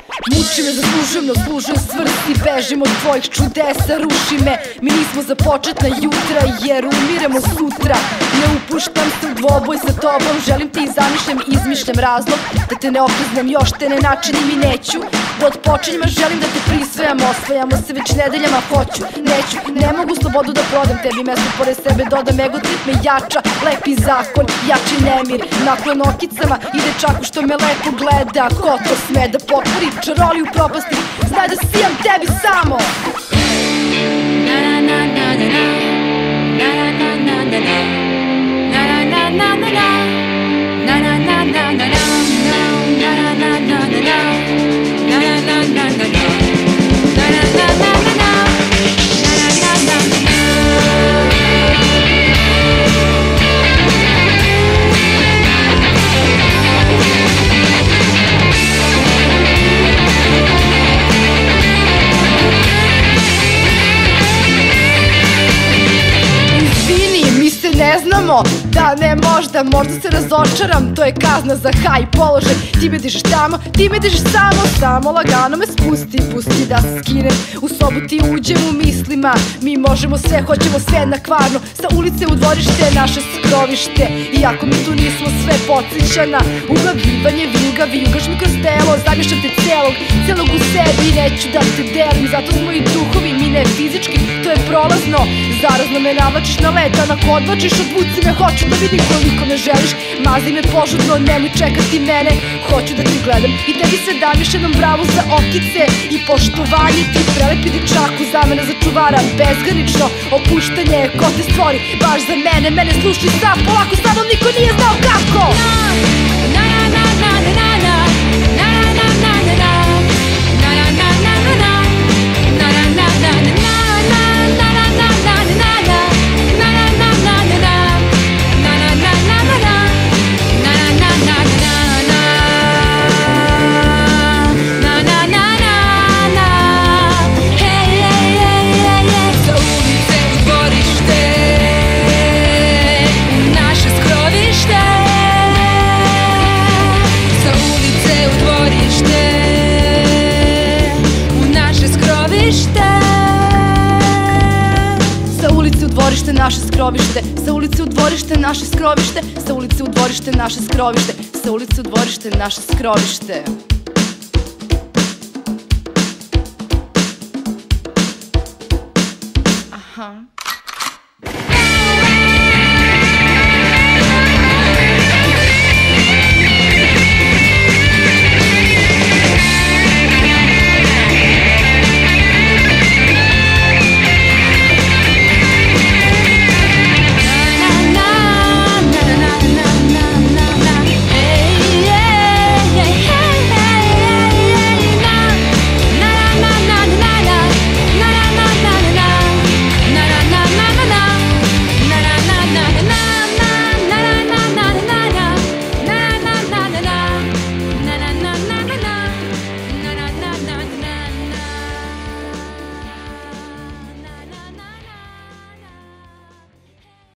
Muči me, zaslužujem, no služujem svrsti. Bežim od tvojih čudesa, ruši me. Mi nismo za početna jutra, jer umiremo sutra. Ne upuštam se u dvoboj sa tobom. Želim te i zamišljam i izmišljam razlog da te ne opreznam, još te ne načinim i neću da odpočinjima, želim da te prisvajam. Osvajamo se već nedeljama, hoću, neću. Ne mogu slobodu da prodam, tebi mesto pored sebe dodam. Ego trip me jača, lepi zakon, jači nemir. Naklon okicama i dečaku što me lepo gleda. Ko to sme da potvori, čaroli u propasti, znaj da sijam tebi samo. Ne znamo, da ne možda se razočaram. To je kazna za haj položaj. Ti me dižeš tamo, ti me dižeš samo lagano me spusti, pusti da se skinem. U sobu ti uđem u mislima. Mi možemo sve, hoćemo sve na kvarno. Sa ulice u dvorište, naše skrovište. Iako mi tu nismo sve podsjećana. Uglavljivanje, vijugaš mi kroz telo. Zamišljam te celog u sebi i neću da te delim. Zato smo i duhovi, mi ne fizički. To je prolazno, zarazno me navlačiš na led. A ako odvlačiš, odvuci me, hoću da vidim koliko me želiš. Mazi me požudno, nemoj čekati mene. Hoću da ti gledam i tebi sve dam još jednom bravu za okice i poštovanje. Ti prelepi dečaku, za mene za čuvara. Bezgranično opuštanje, ko te stvori baš za mene. Mene sluši sad, polako, sa mnom niko nije znao kako. Sa ulice u dvorište, naše skrovište. Sa ulice u dvorište, naše skrovište. Sa ulice u dvorište, naše skrovište. Sa ulice u dvorište, naše skrovište. Aha.